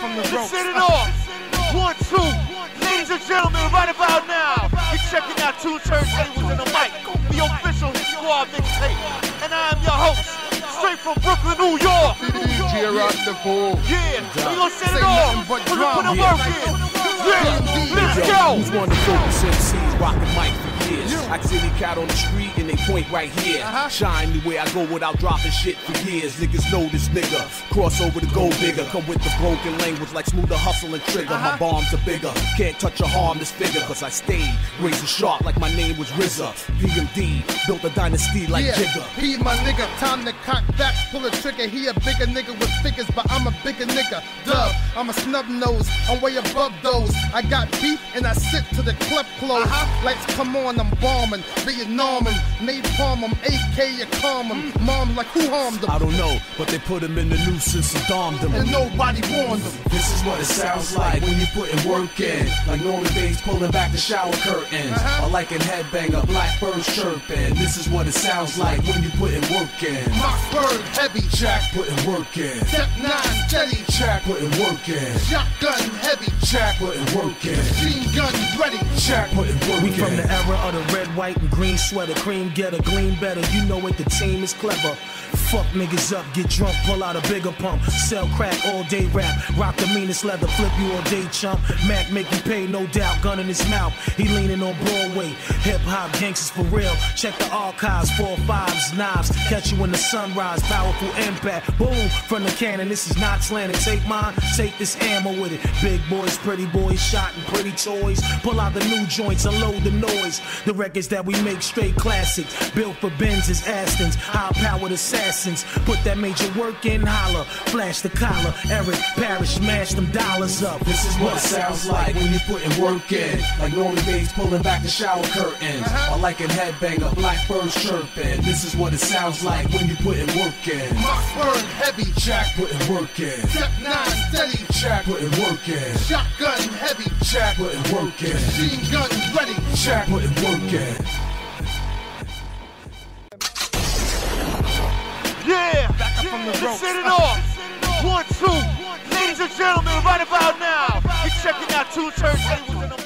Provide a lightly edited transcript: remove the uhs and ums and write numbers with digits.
from the ropes. Set it off. 1, 2. Ladies and gentlemen, right about now, you're checking out Two Turntables and the Mic, the official Hit Squad mixtape. And I am your host, straight from Brooklyn, New York. DJ Rock the Fool. Yeah, we gonna set it off. We're gonna put the work in. Yeah, let's go. Who's one of the focus MCs rockin' mic for years? I see the cat on the street and they point right here. Shine anywhere I go without dropping shit for years. Niggas know this nigga. Cross over the gold digger. Come with the broken language like smoother hustle and trigger. My bombs are bigger. Can't touch or harm this figure. Cause I stayed razor sharp like my name was RZA. PMD built a dynasty like Jigga. He my nigga, time to cock back, pull a trigger. He a bigger nigga with figures, but I'm a bigger nigga. Dub, I'm a snub nose, I'm way above those. I got beef and I sit to the clip close. Lights come on, I'm bombing, Vietnamin, napalm, I'm AK, you calm him. Mom like who harmed him? I don't know, but they put him in the nuisance and domed him. And nobody warned him. This is what it sounds like when you putting work in. Like Norman Bates pulling back the shower curtains. Or like a headbanger, blackbirds chirping. This is what it sounds like when you putting work in. Mossberg heavy, Jack putting work in. Step 9 Jetty, Jack putting work in. shotgun heavy, Jack putting work in. machine gun ready. Jack putting work in. We from the era of the red, white, and green sweater. Cream getter, gleam better. You know it, the team is clever. Fuck niggas up, get drunk, pull out a bigger pump. Sell crack, all day rap. Rock the meanest leather, flip you all day chump. Mac make you pay, no doubt, gun in his mouth. He leaning on Broadway. Hip hop gangsters for real. Check the archives, 4 5s, knives. Catch you in the sunrise, powerful impact. Boom, from the cannon, this is not slanted. Take mine, take this ammo with it. Big boys, pretty boys, shot and pretty toys. Pull out the new joints, unload the noise. The records that we make straight classics. Built for Benz's, Astons, high-powered assassins. Put that major work in, holler. Flash the collar, Eric Parrish, smash them dollars up. This is what it sounds like when you putting work in. Like Norman Bates pulling back the shower curtains. Or like a headbanger, blackbirds chirping. This is what it sounds like when you putting work in. Mossberg heavy, Jack putting work in. Step 9 steady, Jack putting work in. shotgun heavy, Jack putting work in. machine gun ready. Jack putting work in. Yeah, from the ropes. set it off. 1, 2. Ladies and gentlemen, right about now, you're checking out Two Turntables and the